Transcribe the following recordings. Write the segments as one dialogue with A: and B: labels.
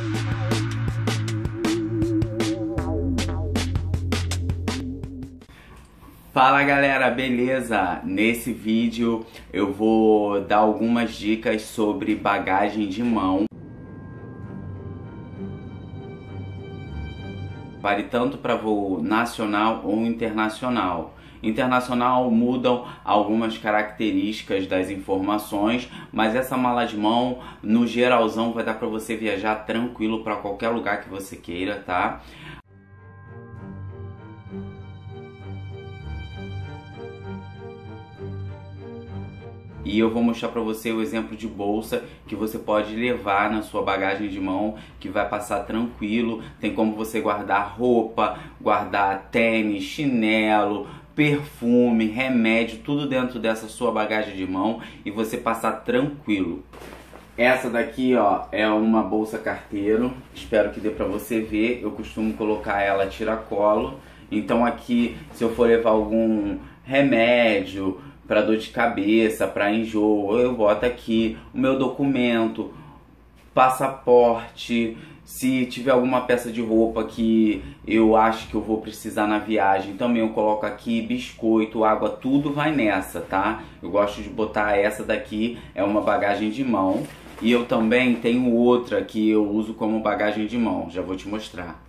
A: Fala galera, beleza? Nesse vídeo eu vou dar algumas dicas sobre bagagem de mão. Vale tanto para voo nacional ou internacional. Internacional mudam algumas características das informações, mas essa mala de mão, no geralzão, vai dar para você viajar tranquilo para qualquer lugar que você queira, tá? E eu vou mostrar para você o exemplo de bolsa que você pode levar na sua bagagem de mão, que vai passar tranquilo. Tem como você guardar roupa, guardar tênis, chinelo, perfume, remédio, tudo dentro dessa sua bagagem de mão e você passar tranquilo. Essa daqui, ó, é uma bolsa carteiro. Espero que dê para você ver. Eu costumo colocar ela tiracolo. Então aqui, se eu for levar algum remédio para dor de cabeça, para enjoo, eu boto aqui o meu documento, passaporte, se tiver alguma peça de roupa que eu acho que eu vou precisar na viagem, também eu coloco aqui, biscoito, água, tudo vai nessa, tá? Eu gosto de botar essa daqui, é uma bagagem de mão, e eu também tenho outra que eu uso como bagagem de mão, já vou te mostrar.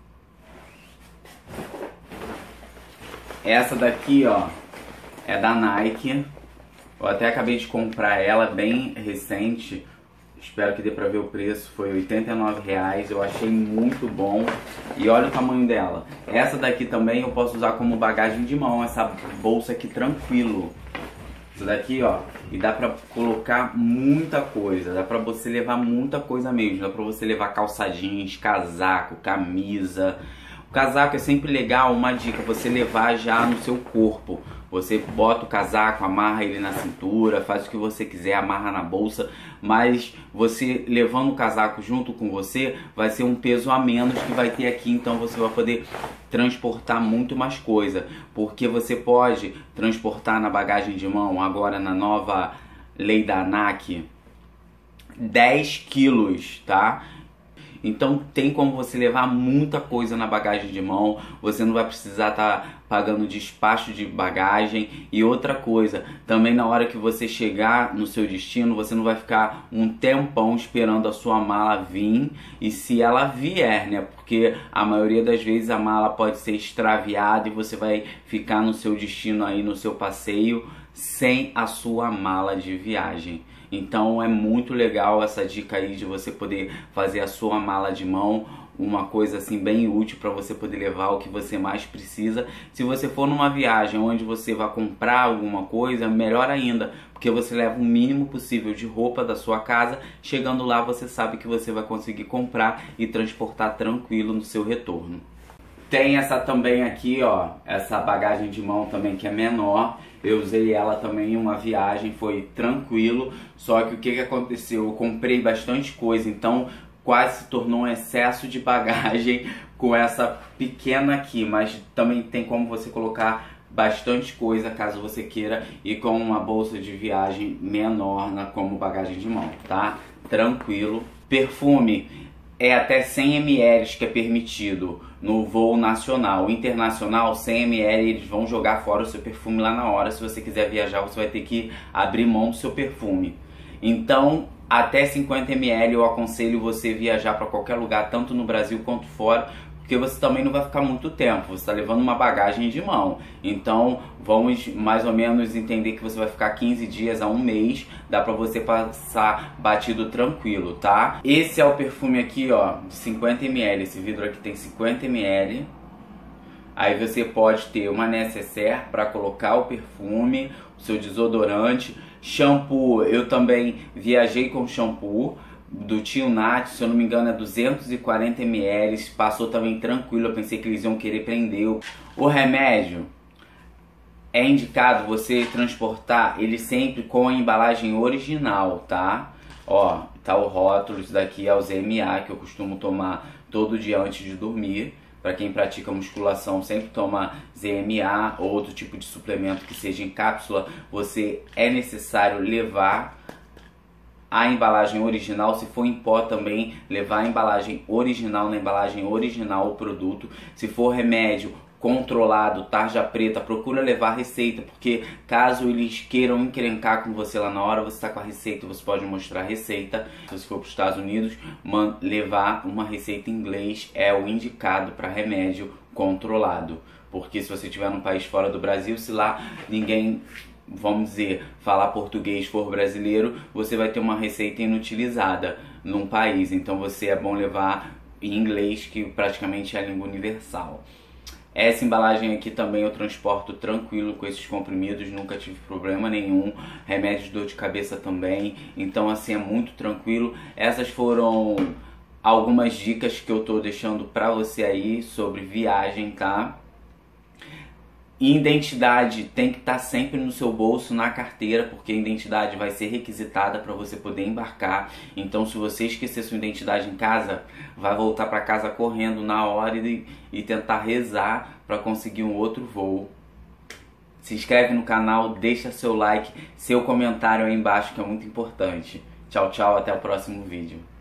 A: Essa daqui, ó, é da Nike. Eu até acabei de comprar ela, bem recente. Espero que dê pra ver o preço. Foi R$89. Eu achei muito bom. E olha o tamanho dela. Essa daqui também eu posso usar como bagagem de mão. Essa bolsa aqui tranquilo. Essa daqui, ó. E dá pra colocar muita coisa. Dá pra você levar muita coisa mesmo. Dá pra você levar calça jeans, casaco, camisa. O casaco é sempre legal, uma dica, você levar já no seu corpo. Você bota o casaco, amarra ele na cintura, faz o que você quiser, amarra na bolsa. Mas você levando o casaco junto com você, vai ser um peso a menos que vai ter aqui. Então você vai poder transportar muito mais coisa. Porque você pode transportar na bagagem de mão, agora na nova lei da ANAC, 10 quilos, tá? Então tem como você levar muita coisa na bagagem de mão, você não vai precisar estar pagando despacho de bagagem. E outra coisa, também na hora que você chegar no seu destino, você não vai ficar um tempão esperando a sua mala vir, e se ela vier, né? Porque a maioria das vezes a mala pode ser extraviada e você vai ficar no seu destino aí, no seu passeio, sem a sua mala de viagem. Então é muito legal essa dica aí de você poder fazer a sua mala de mão, uma coisa assim bem útil para você poder levar o que você mais precisa. Se você for numa viagem onde você vai comprar alguma coisa, melhor ainda, porque você leva o mínimo possível de roupa da sua casa. Chegando lá você sabe que você vai conseguir comprar e transportar tranquilo no seu retorno. Tem essa também aqui, ó, essa bagagem de mão também que é menor. Eu usei ela também em uma viagem, foi tranquilo. Só que o que aconteceu? Eu comprei bastante coisa, então quase se tornou um excesso de bagagem com essa pequena aqui. Mas também tem como você colocar bastante coisa caso você queira, e com uma bolsa de viagem menor como bagagem de mão, tá? Tranquilo. Perfume é até 100 ml que é permitido no voo nacional. Internacional, 100 ml, eles vão jogar fora o seu perfume lá na hora. Se você quiser viajar, você vai ter que abrir mão do seu perfume. Então, até 50 ml eu aconselho você viajar para qualquer lugar, tanto no Brasil quanto fora, porque você também não vai ficar muito tempo, você está levando uma bagagem de mão. Então vamos mais ou menos entender que você vai ficar 15 dias a um mês, dá pra você passar batido tranquilo, tá? Esse é o perfume aqui, ó, de 50 ml, esse vidro aqui tem 50 ml. Aí você pode ter uma necessaire para colocar o perfume, o seu desodorante, shampoo. Eu também viajei com shampoo do Tio Nath, se eu não me engano é 240 ml, passou também tranquilo. Eu pensei que eles iam querer prender. O remédio é indicado você transportar ele sempre com a embalagem original, tá? Ó, tá o rótulo, isso daqui é o ZMA, que eu costumo tomar todo dia antes de dormir. Para quem pratica musculação, sempre toma ZMA ou outro tipo de suplemento que seja em cápsula. Você é necessário levar a embalagem original. Se for em pó também, levar a embalagem original, na embalagem original o produto. Se for remédio controlado, tarja preta, procura levar receita, porque caso eles queiram encrencar com você lá na hora, você está com a receita, você pode mostrar a receita. Se você for para os Estados Unidos, levar uma receita em inglês é o indicado para remédio controlado, porque se você estiver num país fora do Brasil, se lá ninguém, vamos dizer, falar português, for brasileiro, você vai ter uma receita inutilizada num país, então é bom levar em inglês, que praticamente é a língua universal. Essa embalagem aqui também eu transporto tranquilo com esses comprimidos, nunca tive problema nenhum. Remédio de dor de cabeça também, então assim é muito tranquilo. Essas foram algumas dicas que eu tô deixando pra você aí sobre viagem, tá? Identidade tem que estar sempre no seu bolso, na carteira, porque a identidade vai ser requisitada para você poder embarcar. Então, se você esquecer sua identidade em casa, vai voltar para casa correndo na hora e tentar rezar para conseguir um outro voo. Se inscreve no canal, deixa seu like, seu comentário aí embaixo, que é muito importante. Tchau, tchau, até o próximo vídeo.